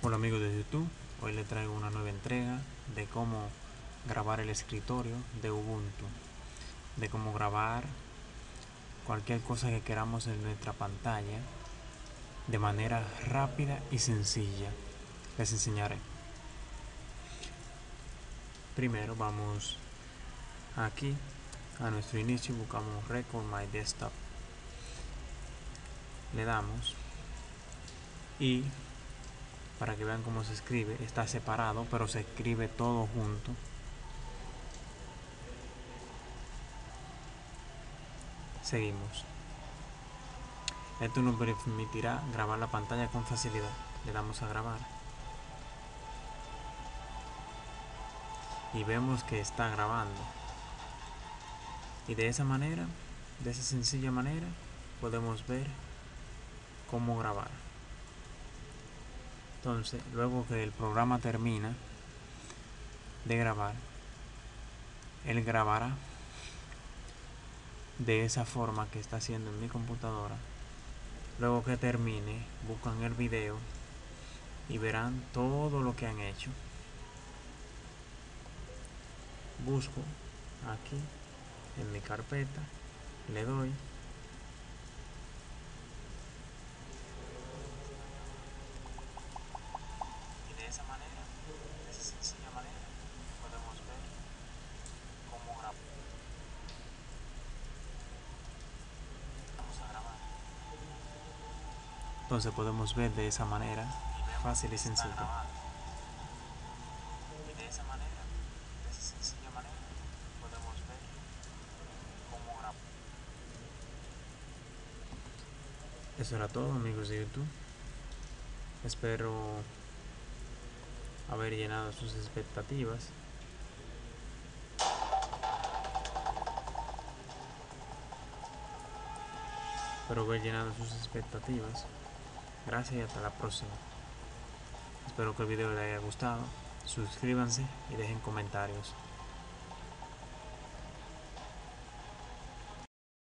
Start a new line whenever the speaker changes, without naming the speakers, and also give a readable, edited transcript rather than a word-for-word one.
Hola amigos de YouTube, hoy les traigo una nueva entrega de cómo grabar el escritorio de Ubuntu, de cómo grabar cualquier cosa que queramos en nuestra pantalla de manera rápida y sencilla. Les enseñaré. Primero vamos aquí a nuestro inicio, buscamos Record My Desktop, le damos y para que vean cómo se escribe, está separado pero se escribe todo junto. Seguimos. Esto nos permitirá grabar la pantalla con facilidad. Le damos a grabar y vemos que está grabando, y de esa manera, de esa sencilla manera, podemos ver cómo grabar. Entonces, luego que el programa termina de grabar, él grabará de esa forma que está haciendo en mi computadora. Luego que termine, buscan el video y verán todo lo que han hecho. Busco aquí en mi carpeta, le doy y de esa manera, de esa sencilla manera, podemos ver cómo grabar. Vamos a grabar. Entonces podemos ver de esa manera, fácil y sencilla. Y de esa manera, de esa sencilla manera, podemos ver cómo grabar. Eso era todo, amigos de YouTube. Espero haber llenado sus expectativas. Gracias y hasta la próxima. Espero que el video les haya gustado. Suscríbanse y dejen comentarios.